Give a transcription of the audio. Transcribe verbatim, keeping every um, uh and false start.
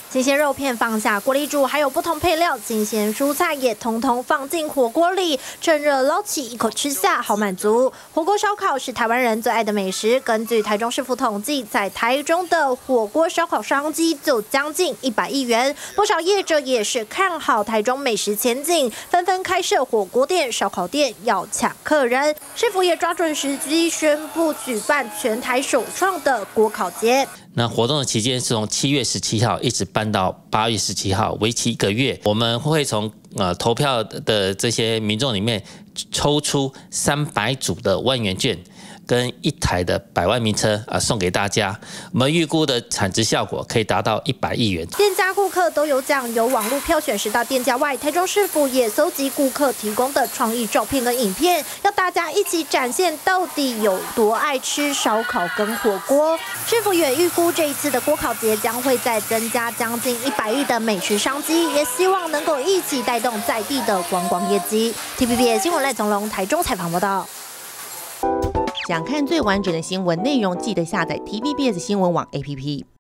新鲜肉片放下锅里煮，还有不同配料，新鲜蔬菜也统统放进火锅里，趁热捞起，一口吃下，好满足。火锅烧烤是台湾人最爱的美食。根据台中市府统计，在台中的火锅烧烤商机就将近一百亿元，不少业者也是看好台中美食前景，纷纷开设火锅店、烧烤店，要抢客人。市府也抓准时机，宣布举办全台首创的锅烤节。 那活动的期间是从七月十七号一直办到八月十七号，为期一个月。我们会从呃投票的这些民众里面抽出三百组的万元券，跟一台的百万名车啊送给大家。我们预估的产值效果可以达到一百亿元。 店家顾客都有奖，有网络票选十大店家外，台中市府也搜集顾客提供的创意照片跟影片，要大家一起展现到底有多爱吃烧烤跟火锅。市府也预估这一次的锅烤节将会再增加将近一百亿的美食商机，也希望能够一起带动在地的观光业绩。T V B S 新闻赖从龙台中采访报道。 想看最完整的新闻内容，记得下载 T V B S 新闻网 A P P。